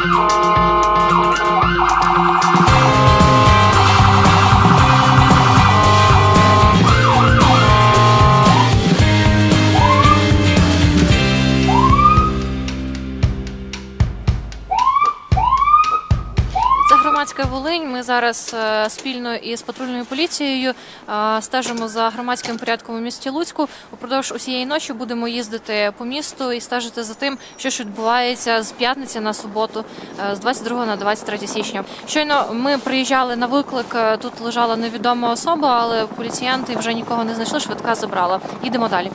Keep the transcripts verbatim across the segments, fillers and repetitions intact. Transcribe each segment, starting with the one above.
Волинь. Ми зараз спільно із патрульною поліцією стежимо за громадським порядком у місті Луцьку. Упродовж усієї ночі будемо їздити по місту і стежити за тим, що ж відбувається з п'ятниці на суботу, з двадцять другого на двадцять третє січня. Щойно ми приїжджали на виклик, тут лежала невідома особа, але поліціянти вже нікого не знайшли, швидка забрала. Їдемо далі.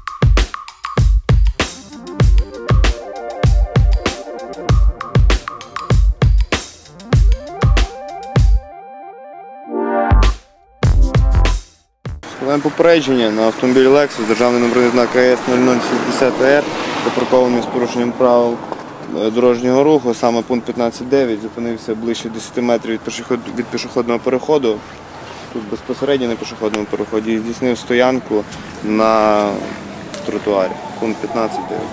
Маємо попередження на автомобіль Lexus, державний номерний знак А С нуль нуль шістдесят Р, запаркований з порушенням правил дорожнього руху, саме пункт п'ятнадцять дев'ять, зупинився ближче десяти метрів від пішохідного переходу, тут безпосередньо на пішохідному переході, і здійснив стоянку на тротуарі, пункт п'ятнадцять дев'ять.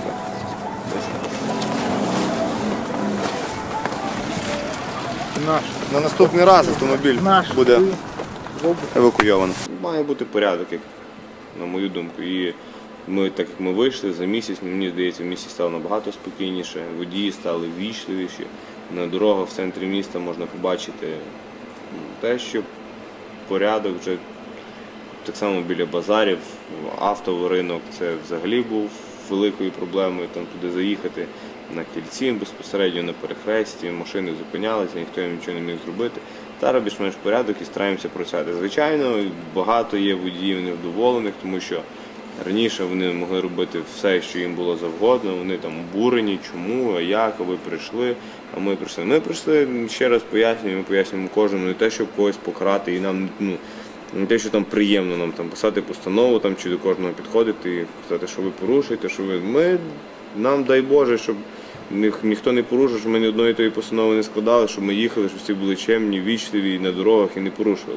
На наступний раз автомобіль буде евакуйовано. Має бути порядок, як, на мою думку. І ми, так як ми вийшли за місяць, мені здається, в місті стало набагато спокійніше, водії стали ввічливіші. На дорогах в центрі міста можна побачити те, що порядок вже так само біля базарів, авторинок це взагалі був великою проблемою, там туди заїхати на кільці, безпосередньо на перехресті, машини зупинялися, ніхто їм нічого не міг зробити. Зараз більш-менш порядок і стараємося працювати. Звичайно, багато є водіїв невдоволених, тому що раніше вони могли робити все, що їм було завгодно, вони там обурені, чому, а як, а ви прийшли, а ми прийшли. Ми прийшли, ще раз пояснюємо, ми пояснюємо кожному, не те, щоб когось покарати, і нам, ну, не те, що там приємно нам там писати постанову там, чи до кожного підходити і сказати, що ви порушуєте, що ви... Ми, нам, дай Боже, щоб ніхто не порушив, щоб ми ні одної тої постанови не складали, щоб ми їхали, щоб всі були чемні, вічливі на дорогах і не порушували.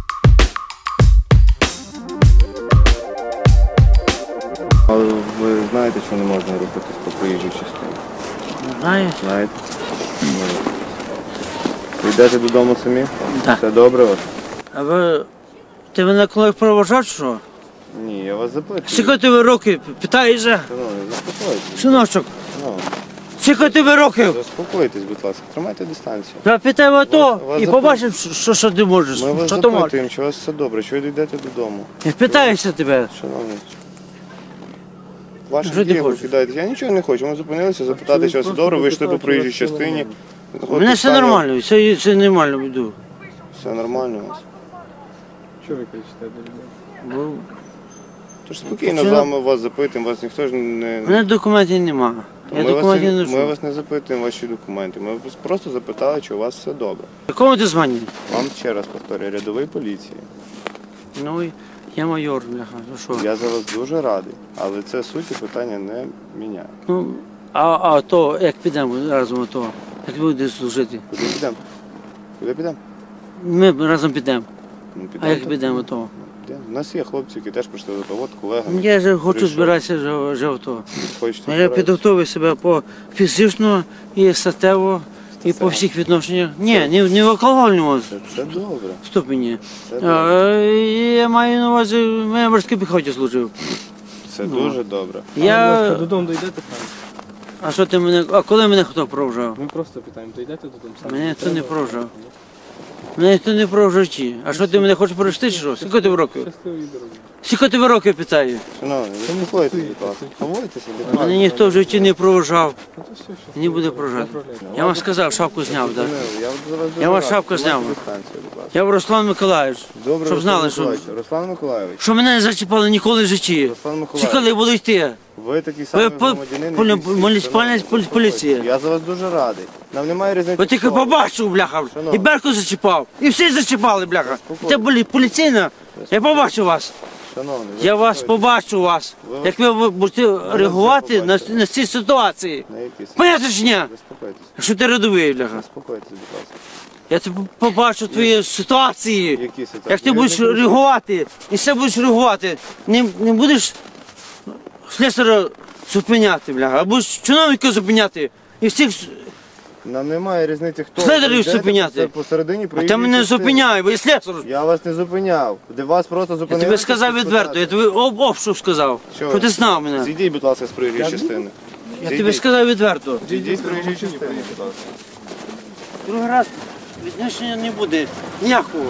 Але ви знаєте, що не можна рухатись по проїжджій частині? Знаю. Знаєте? Ви йдете додому самі? Так. Все добре у вас? А ви... Ти мене коли провожав, що? Ні, я вас запитую. Скільки ти років? Питаєшся? Шановні, заспокойтесь. Синочок, Шановні, скільки ти років? заспокойтесь, будь ласка, тримайте дистанцію. Я питаю ото Вас і запит- побачив, що, що ти можеш. Ми вас Що ти можеш? запитуємо, чи у вас все добре, чи ви йдете додому. Я питаюся тебе. Шановні, ваші Що ти дії ви хочеш? кидаєте. Я нічого не хочу, ми зупинилися, запитати, чи все добре, вийшли по проїжджій частині. У мене все нормально, все, все нормально йду. Все нормально у вас. Що ви кричите до людей? Бо Тож спокійно Це- з вами вас запитуємо, вас ніхто ж не... в мене документів немає. Я Ми вас, документів не- не ми ношу. вас не запитуємо ваші документи, ми вас просто запитали, чи у вас все добре. Якому ти звані? Вам ще раз повторюю, рядовий поліції. Ну, я майор, бляха, ну що? Я за вас дуже радий, але це суті питання не міняє. Ну, а, а то, як підемо разом, то, як буде служити? Куди підемо? Куди підемо? Ми разом підемо. Ну, А як так. підемо, то? Підемо. У нас є хлопці, які теж прийшли до того, от колега. Я ж хочу Прийшов. збиратися вже, вже в то. Хочете Я збиратися? підготовив себе по фізично і статево, і по всіх відношеннях. Ні, не, не в алкогольному Це, це добре. ступені. Це, добре. А, я маю на увазі, я в морській піхоті служив. це ну. дуже добре. А ви Я... додому дійдете самі? А що ти мене, а коли мене хто провжав? Ми просто питаємо, дійдете додому самі? Мене ніхто не Треба? провжав. Мене ніхто не провжав в житті. А що ти мене хочеш провести чи що? Скільки ти років? Щасливої дороги. Скільки ти років, питаю? Шановні, ви спокойтесь, будь ласка. Ховайтеся, будь ласка. Мене ніхто в житті не провжав. Ну то все, щасливо. Не буде провжати. Я вам сказав, шапку зняв, так? Я, за вас дуже Я вас радий. шапку Тримайте зняв. дистанцію, будь ласка. Я в Руслан Миколаївич. Добре, Щоб Руслан знали, що- Миколаївич. Руслан Миколаївич, Що мене не зачіпали ніколи в житті. Руслан Скільки Миколаївич, я буду йти? ви такий самий Ви по- громадянин, полі- як і всі. муніципальна Шановні, поліція. Я за вас дуже радий. Нам немає різниці. Ви тільки в слові. побачив, бляха, Шановний. і Берку зачіпав, і всі зачіпали, бляха. Заспокойтесь. Це були поліційна, я побачу вас. Шановний, ви Я вас заспокойтесь. побачу вас. Ви- Як ви будете реагувати на, побачите. на ці ситуації. На які ситуації? Понятно чи ні? Заспокойтесь. Що ти рядовий, бляха. Заспокойтесь, будь ласка. Я тебе побачу твої ситуації. Які ситуації? Як ти Я будеш не кажу. реагувати, і все будеш реагувати. Не, не будеш слесаря зупиняти, бляха, а будеш чиновника зупиняти. І всіх Нам немає різниці, хто Слідерів йде зупиняти. посередині А ти проїжджої мене частини. зупиняй, бо я слесар. Я вас не зупиняв. Де вас просто Я зупинили. тобі сказав відверто, я тобі об обшук сказав. Що? Що ти знав мене? Зійдіть, будь ласка, з проїжджої частини. Я тобі сказав відверто. Зійдіть з проїжджої частини, будь ласка. Другий раз відношення не буде ніякого.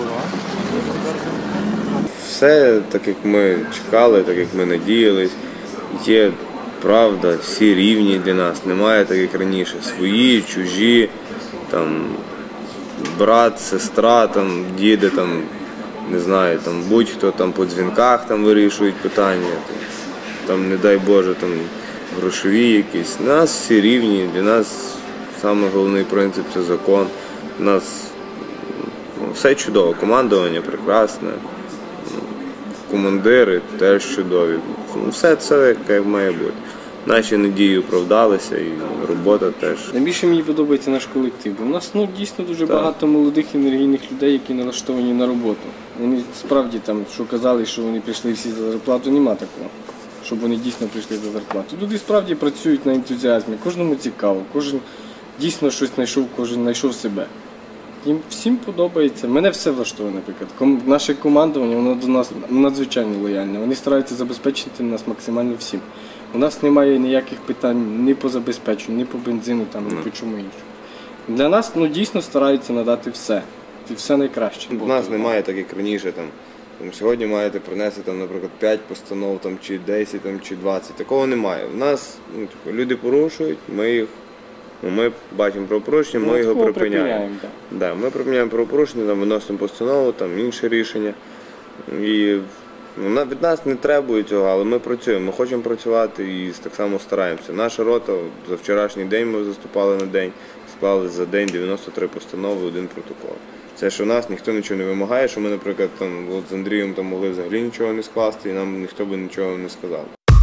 Все так, як ми чекали, так як ми надіялись. Є правда, всі рівні для нас. Немає так, як раніше. Свої, чужі, там, брат, сестра, там, діди, там, не знаю, там, будь-хто там по дзвінках там вирішують питання. Там, там, не дай Боже, там, грошові якісь. Нас всі рівні, для нас саме головний принцип це закон. У нас ну, все чудово, командування прекрасне. Командири теж чудові. Все це як має бути. Наші надії оправдалися і робота теж. Найбільше мені подобається наш колектив. У нас ну, дійсно дуже так. багато молодих енергійних людей, які налаштовані на роботу. Вони справді там, що казали, що вони прийшли всі за зарплату, нема такого. Щоб вони дійсно прийшли за зарплату. Люди справді працюють на ентузіазмі, кожному цікаво, кожен дійсно щось знайшов, кожен знайшов себе. Їм всім подобається. Мене все влаштовує, наприклад. Ком... Наше командування, воно до нас надзвичайно лояльне. Вони стараються забезпечити нас максимально всім. У нас немає ніяких питань ні по забезпеченню, ні по бензину, там, ні по чому іншому. Для нас ну, дійсно стараються надати все. І все найкраще. У нас немає так, як раніше. Там, там, сьогодні маєте принести, там, наприклад, п'ять постанов, там, чи десять, там, чи двадцять. Такого немає. У нас ну, типу, люди порушують, ми їх Ну, ми бачимо правопорушення, ми ну, його припиняємо. припиняємо да. Да, ми припиняємо правопорушення, там, виносимо постанову, там, інше рішення. І ну, від нас не требує цього, але ми працюємо, ми хочемо працювати і так само стараємося. Наша рота, за вчорашній день ми заступали на день, склали за день дев'яносто три постанови, один протокол. Це що нас ніхто нічого не вимагає, що ми, наприклад, там, от з Андрієм там, могли взагалі нічого не скласти і нам ніхто би нічого не сказав.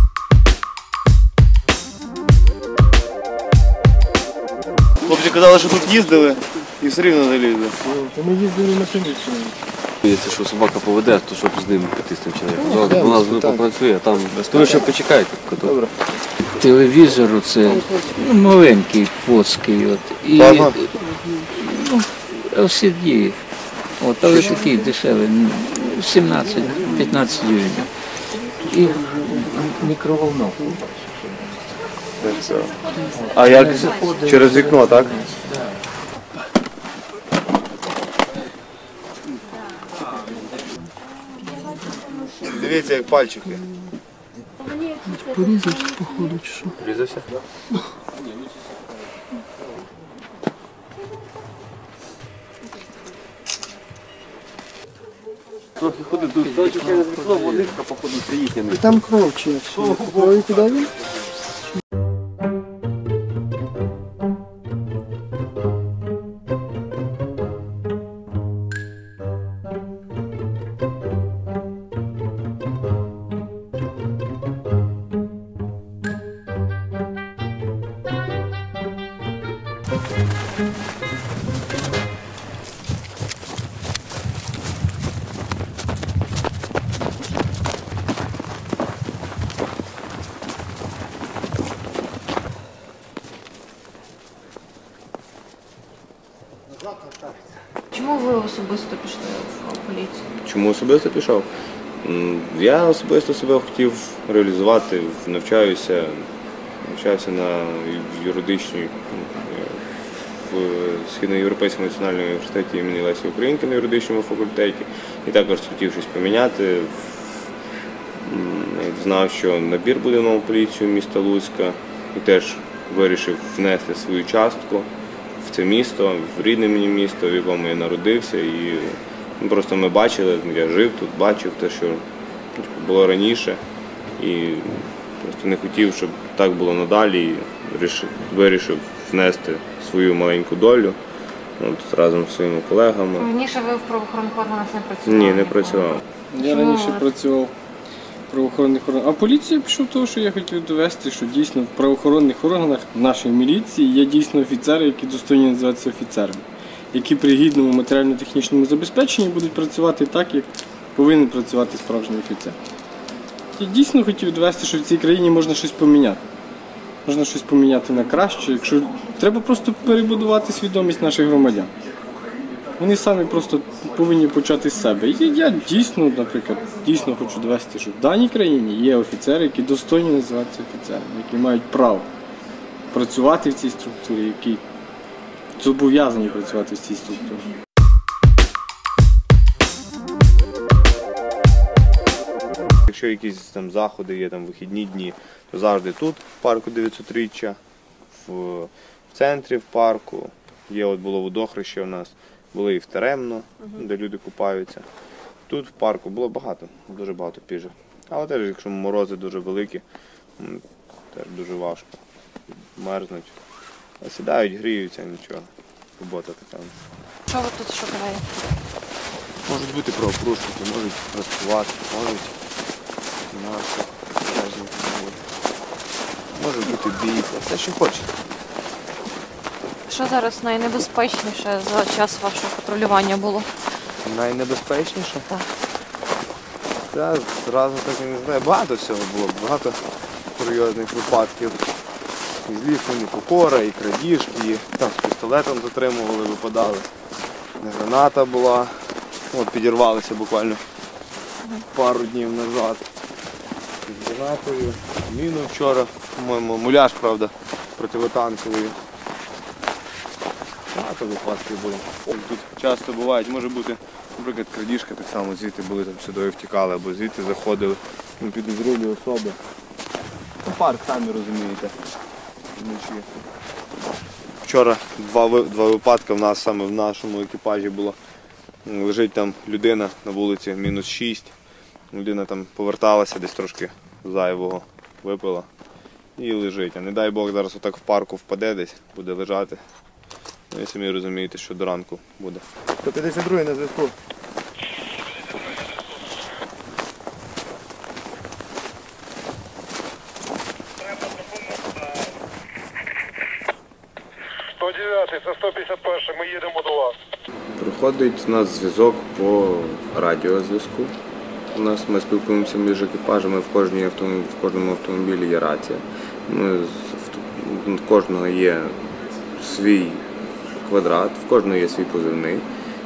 Хлопці казали, що тут їздили і все рівно не лізли. Ми їздили на приміщення. Якщо що собака поведе, то щоб з ним піти з тим чоловіком. У нас воно попрацює, а там ви ще почекайте. Добре. Телевізор це ну, маленький, плоский. От, і Ага. ну, ел сі ді, от, але такий дешевий, сімнадцять-п'ятнадцять гривень. І мікроволновка. А як через вікно, так? Дивіться, як пальчики. Порізався, походу, чи що? Різався? Трохи ходить, тут через вікно водичка, походу, це їхня. Там кров чи що? Куди він? Чому ви особисто пішли в поліцію? Чому особисто пішов? М, Я особисто себе хотів реалізувати, навчаюся, навчаюся на юридичній м, в Східноєвропейському національному університеті імені Лесі Українки на юридичному факультеті. І також хотів щось поміняти. М, Знав, що набір буде в нову поліцію міста Луцька і теж вирішив внести свою частку в це місто, в рідне мені місто, в якому я народився. І ну, просто ми бачили, я жив тут, бачив те, що було раніше. І просто не хотів, щоб так було надалі. І вирішив, вирішив внести свою маленьку долю от, разом з своїми колегами. Раніше ви в правоохоронних органах не працювали? Ні, не працював. Я Чому раніше ви? працював в правоохоронних органах. А в поліцію пішов того, що я хотів довести, що дійсно в правоохоронних органах нашої міліції є дійсно офіцери, які достойні називатися офіцерами, які при гідному матеріально-технічному забезпеченні будуть працювати так, як повинен працювати справжній офіцер. Я дійсно хотів довести, що в цій країні можна щось поміняти. можна щось поміняти на краще. Якщо треба просто перебудувати свідомість наших громадян. Вони самі просто повинні почати з себе. І я дійсно, наприклад, дійсно хочу довести, що в даній країні є офіцери, які достойні називатися офіцерами, які мають право працювати в цій структурі, які зобов'язані працювати в цій структурі. Якщо якісь там заходи є, там вихідні дні, то завжди тут, в парку дев'ятсотріччя, в центрі в парку. Є, от було водохреще у нас, були і в Теремно, uh-huh. де люди купаються. Тут в парку було багато, дуже багато піжок. Але теж, якщо морози дуже великі, теж дуже важко. Мерзнуть. А сідають, гріються, нічого. Робота така. Що ви тут шукаєте? Можуть бути правопорушники, можуть розпивати, можуть наші, може бути бійка, все, що хочете. Що зараз найнебезпечніше за час вашого патрулювання було? Найнебезпечніше? Так. Це зразу так і не знаю. Багато всього було, багато серйозних випадків. Із лісу непокора, і крадіжки, і там з пістолетом затримували, випадали. Граната була. От підірвалися буквально пару днів назад. З гранатою, міну вчора, по-моєму, муляж, правда, противотанковий. Багато випадків було. Тут часто бувають, може бути, наприклад, крадіжка, так само звідти були, там сюди втікали, або звідти заходили, ну, підозрілі особи. Ну, парк, самі розумієте. Вночі. Вчора два, два випадки в нас, саме в нашому екіпажі було. Лежить там людина на вулиці, мінус шість. Людина там поверталася, десь трошки зайвого випила і лежить. А не дай Бог, зараз отак в парку впаде десь, буде лежати. Ну і самі розумієте, що до ранку буде. сто п'ятдесят два на зв'язку. сто дев'ятий, це сто п'ятдесят перший, ми їдемо до вас. Приходить у нас зв'язок по радіозв'язку. У нас ми спілкуємося між екіпажами, в, кожній автомобілі, в кожному автомобілі є рація. Ми, в кожного є свій квадрат, в кожного є свій позивний.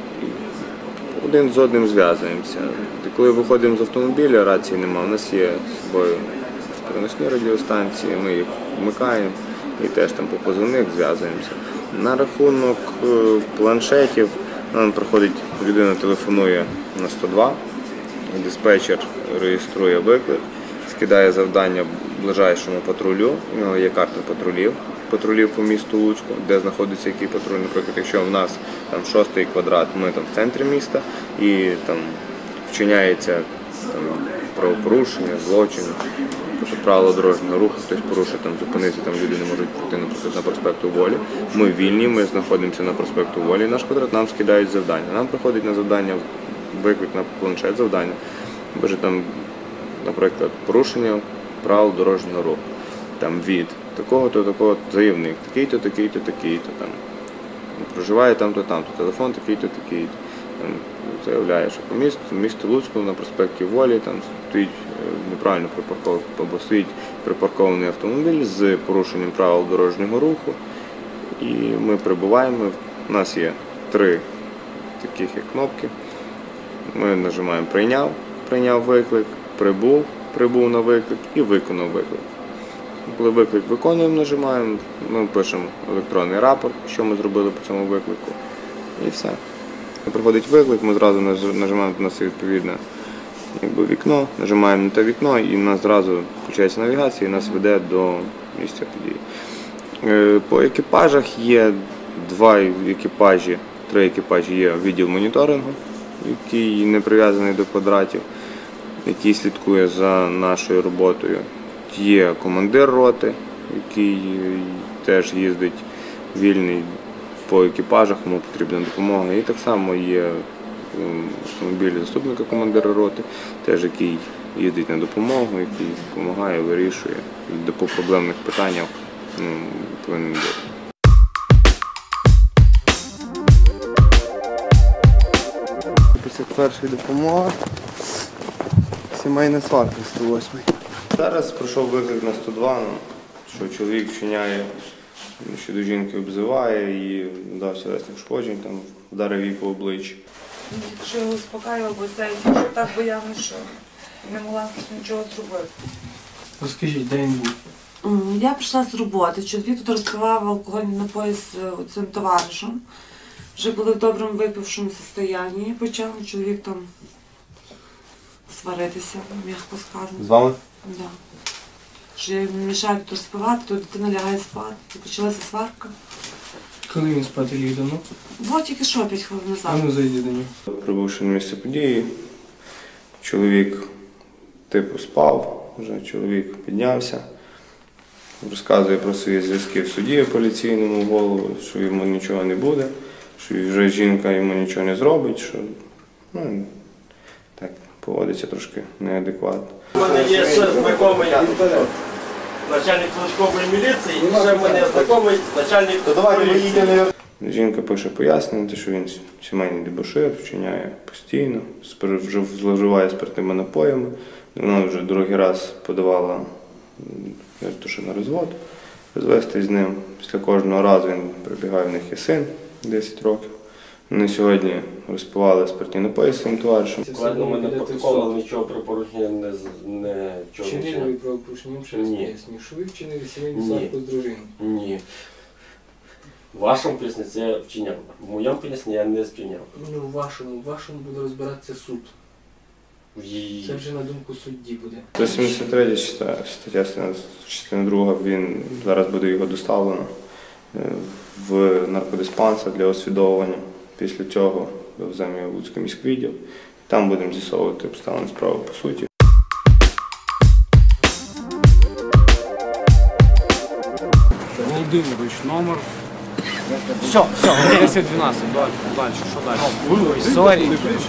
Один з одним зв'язуємося. Коли виходимо з автомобіля, рації немає, у нас є з собою переносні радіостанції, ми їх вмикаємо і теж там по позивних зв'язуємося. На рахунок планшетів нам приходить, людина телефонує на сто два, диспетчер реєструє виклик, скидає завдання ближайшому патрулю, у нього є карта патрулів, патрулів по місту Луцьку, де знаходиться який патруль. Наприклад, якщо в нас там шостий квадрат, ми там в центрі міста і там вчиняється там, правопорушення, злочин, правила дорожнього руху, хтось порушує, там, зупинитися, там люди не можуть пройти, наприклад, на проспекту Волі. Ми вільні, ми знаходимося на проспекту Волі, наш квадрат, нам скидають завдання. Нам приходить на завдання, виклик на планшет завдання. Боже, там, наприклад, порушення правил дорожнього руху. Там від такого-то, такого заявник, такий-то, такий-то, такий-то, там, проживає там-то, там-то, телефон такий-то, такий-то. Там, заявляє, що по місту, місто Луцьку на проспекті Волі там стоїть неправильно припаркований, або стоїть припаркований автомобіль з порушенням правил дорожнього руху. І ми прибуваємо, у нас є три таких як кнопки. Ми нажимаємо «Прийняв», «Прийняв виклик», «Прибув», «Прибув на виклик» і «Виконав виклик». Коли виклик виконуємо, нажимаємо, ми пишемо електронний рапорт, що ми зробили по цьому виклику, і все. Приходить виклик, ми зразу нажимаємо на це відповідне якби, вікно, нажимаємо на те вікно і у нас зразу включається навігація і нас веде до місця події. По екіпажах є два екіпажі, три екіпажі є відділ моніторингу, який не прив'язаний до квадратів, який слідкує за нашою роботою. Є командир роти, який теж їздить вільний по екіпажах, кому потрібна допомога. І так само є автомобіль заступника командира роти, теж який їздить на допомогу, який допомагає, вирішує, де по проблемних питаннях ну, повинен бути. п'ятдесят перша допомога, сімейна сварка сто восьмий. Зараз пройшов виклик на сто два, ну, що чоловік вчиняє, щодо жінки обзиває, її вдався тілесних ушкоджень, там, вдарив її по обличчі. Якщо його успокаював, бо це якщо так боявся, що не могла нічого зробити. Розкажіть, де він був? Я прийшла з роботи, чоловік тут розпивав алкогольні напої з цим товаришем. Вже були в доброму випившому стані. Почав чоловік там сваритися, м'яко сказано. З вами? Так. Да. Що я йому мішаю тут розпивати, то дитина лягає спати. І почалася сварка. Коли він спати ліг давно? Бо тільки що, п'ять хвилин назад. А ну зайди до нього. Прибувши на місце події, чоловік типу спав, вже чоловік піднявся, розказує про свої зв'язки в суді апеляційному голову, що йому нічого не буде, що вже жінка йому нічого не зробить, що ну, так поводиться трошки неадекватно. У мене є ще знайомий начальник Кличкової міліції, і ще в мене знайомий начальник поліції. Жінка пише пояснення, що він сімейний дебошир, вчиняє постійно, вже зловживає спиртними напоями. Вона вже другий раз подавала що на розвод, розвести з ним. Після кожного разу він прибігає, в них є син десять років. Вони сьогодні розпивали спиртні напої з своїм товаришем. Складно мене протоколу, нічого про порушення не не Вчинили ви правопорушення, ще раз поясню, що ви вчинили сімейну сварку з дружиною? Ні. В вашому поясненні це вчиняв. В моєму поясненні я не вчиняв. Ну, в вашому, в вашому буде розбиратися суд. І... Це вже на думку судді буде. сто сімдесят третя стаття, частина друга, він зараз буде його доставлено в наркодиспансер для освідовування. Після цього веземо його в Луцький міськвідділ. Там будемо з'ясовувати обставини справи по суті. Володимирович, номер. Все, все, десять дванадцять. Далі, далі, що далі? Сорі.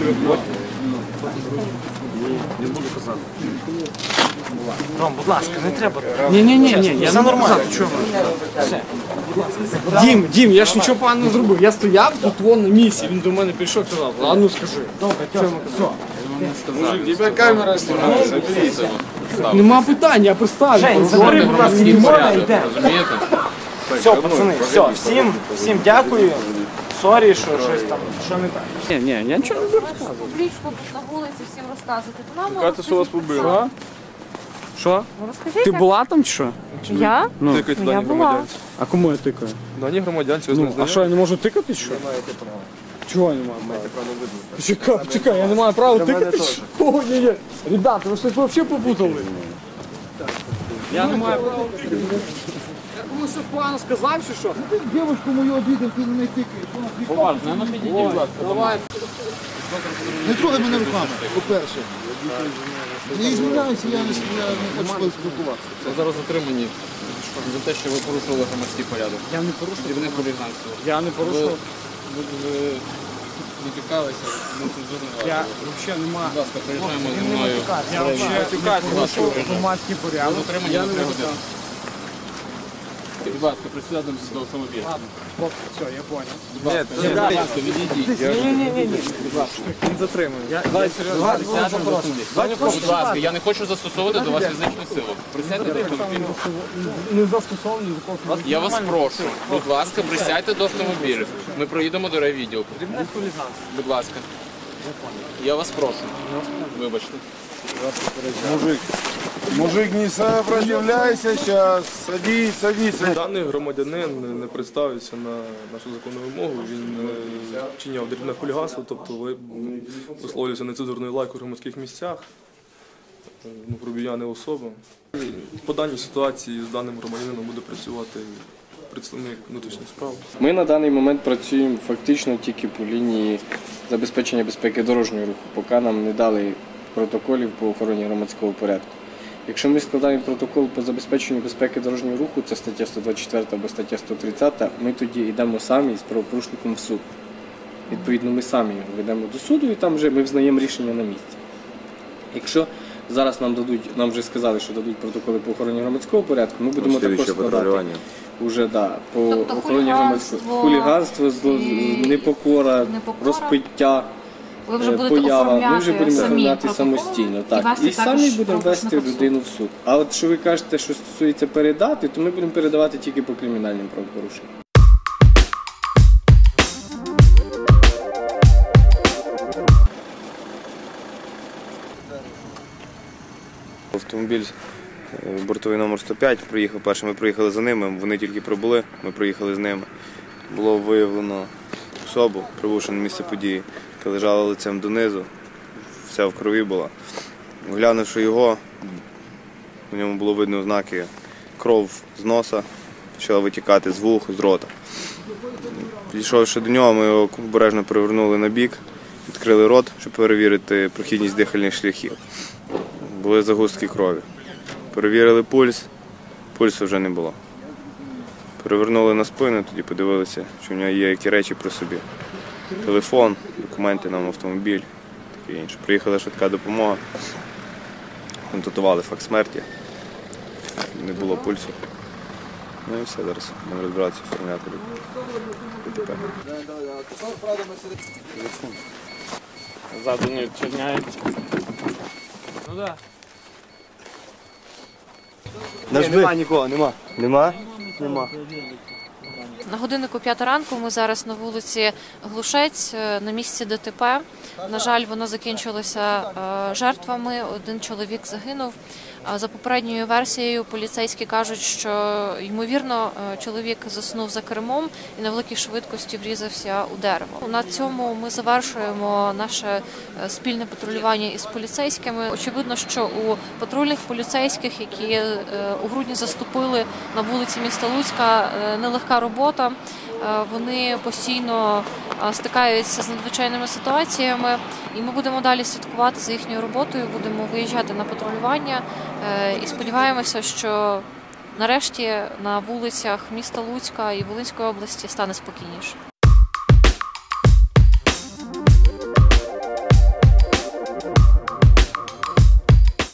Не буду казати. Ром, будь ласка, не треба. Ні-ні-ні, ні, я не нормально. Все. Дім, Дім, я ж нічого поганого не зробив. Я стояв тут вон на місці, він до мене прийшов і казав, а ну скажи. Добре, все. Мужик, тебе камера знімає, заберіться. Нема питань, я представлю. Жень, забери, будь ласка, Дімона, йде. Розумієте? Все, пацани, все, всім, всім дякую. Сорі, що щось там, що не так. Ні, ні, я нічого не буду розказувати. Публічно тут на вулиці всім розказувати. То нам Кажете, що вас побили? Що? Ну, розкажіть, Ти як- була там чи що? Я? Ну, Тикайте Ну, я дані була. громадянці. а кому я тикаю? Дані громадянці, ось Ну, не а знаю. що, я не можу тикати, чи що? Чого я не маю права? Чекай, чекай, я не маю права тикати? чи що? О, ні, ні. Ребята, ви щось взагалі попутали? Я не маю права тикати. Я комусь щось погано сказав, чи що? Дівочку мою обідав, ти не тикаєш. Поважно, ну підійдіть, будь ласка. Давай. Не трогай мене руками, по-перше. Не змінюйся, я не хочу спілкуватися. Ви зараз затримані за те, що ви порушували громадський порядок. Я не порушив. Дрібне хуліганство. Я не порушив. Ви витікалися, ми тут жодного. Я взагалі не маю. Будь ласка, приїжджаємо зі мною. Я взагалі порушив громадський Ви порядок. затримані на три години. Будь ласка, присядемо до автомобіля. Ладно, хлопці, все, я понял. Будь ласка, будь ласка, відійдіть. Ні-ні-ні, будь ласка. Він затримує. Давай, серйозно. Будь ласка, я не хочу застосовувати до вас фізичну силу. Присядьте до автомобіля. Не застосований закон. Я вас прошу, будь ласка, присядьте до автомобіля. Ми проїдемо до райвідділку. Будь ласка. Я вас прошу. Вибачте. Мужик, мужик, не сопротивляйся сейчас, садись, садись. Даний громадянин не представився на нашу законну вимогу, він е, вчиняв дрібне хуліганство, тобто ви- висловлювався нецензурною лайкою в громадських місцях, е, ну, грубіяни особи. По даній ситуації з даним громадянином буде працювати представник внутрішніх справ. Ми на даний момент працюємо фактично тільки по лінії забезпечення безпеки дорожнього руху, поки нам не дали протоколів по охороні громадського порядку. Якщо ми складаємо протокол по забезпеченню безпеки дорожнього руху, це стаття сто двадцять чотири або стаття сто тридцять, ми тоді йдемо самі з правопорушником в суд. Відповідно, ми самі його ведемо до суду і там вже ми взнаємо рішення на місці. Якщо зараз нам дадуть, нам вже сказали, що дадуть протоколи по охороні громадського порядку, ми будемо також складати. Уже, да, по Тобто охороні громадського хуліганство, хуліганство, зло- і- непокора, непокора. розпиття. Ви вже е, будете поява, ми оформляти вже будемо самі оформляти протокол самостійно. і Так. вести І самі також будемо вести правопорушника в суд. людину в суд. А от що ви кажете, що стосується передати, то ми будемо передавати тільки по кримінальним правопорушенням. Автомобіль е, бортовий номер сто п'ять приїхав першим, ми приїхали за ними, вони тільки прибули, ми приїхали з ними. Було виявлено особу, прибувши на місце події, яка лежала лицем донизу, вся в крові була. Оглянувши його, у ньому було видно ознаки, кров з носа почала витікати з вух, з рота. Підійшовши до нього, ми його обережно перевернули на бік, відкрили рот, щоб перевірити прохідність дихальних шляхів. Були загустки крові. Перевірили пульс, пульсу вже не було. Перевернули на спину, тоді подивилися, що в нього є які речі при собі. Телефон, документи на автомобіль, таке інше. Приїхала швидка допомога, констатували факт смерті, не було пульсу. Ну і все, зараз будемо розбиратися, оформляти ДТП. Ззаду не черняється. Ну да. Ні, нема нікого, нема. Нема? Нема. На годиннику п'ята ранку ми зараз на вулиці Глушець, на місці ДТП. На жаль, воно закінчилося жертвами, один чоловік загинув. За попередньою версією поліцейські кажуть, що, ймовірно, чоловік заснув за кермом і на великій швидкості врізався у дерево. На цьому ми завершуємо наше спільне патрулювання із поліцейськими. Очевидно, що у патрульних поліцейських, які у грудні заступили на вулиці міста Луцька, нелегка робота. Вони постійно стикаються з надзвичайними ситуаціями, і ми будемо далі слідкувати за їхньою роботою, будемо виїжджати на патрулювання і сподіваємося, що нарешті на вулицях міста Луцька і Волинської області стане спокійніше.